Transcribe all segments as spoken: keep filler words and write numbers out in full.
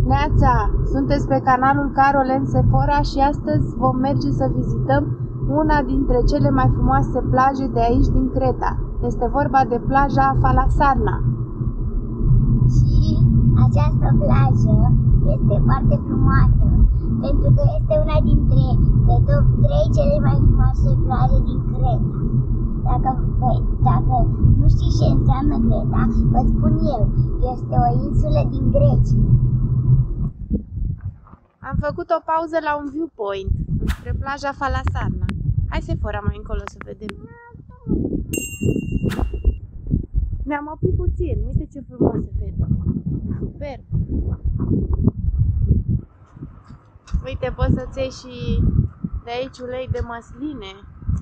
Neața, sunteți pe canalul Carolen Sephora și astăzi vom merge să vizităm una dintre cele mai frumoase plaje de aici din Creta. Este vorba de plaja Falasarna. Și această plajă este foarte frumoasă, pentru că este una dintre pe top trei cele mai frumoase plaje din Creta. Dacă, dacă nu știi ce înseamnă Creta, vă spun eu, este o insulă din Grecia. Am făcut o pauză la un viewpoint spre plaja Falasarna. Hai Sephora mai încolo să vedem. Ne-am oprit puțin, uite ce frumos se vede. Super! Uite, poți să-ți iei și de aici ulei de măsline.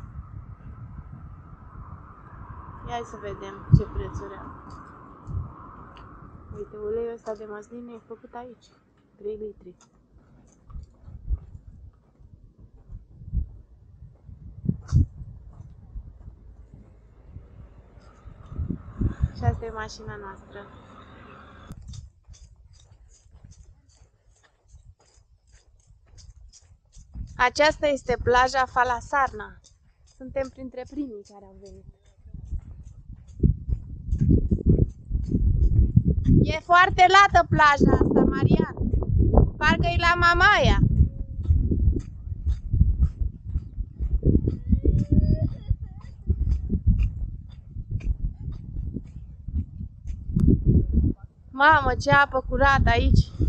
Ia să vedem ce prețuri au. Uite, uleiul ăsta de măsline e făcut aici, trei litri. Și asta e mașina noastră. Aceasta este plaja Falasarna. Suntem printre primii care au venit. E foarte lată plaja asta, Marian. Parcă-i la Mamaia. Mamă, ce apă curată aici!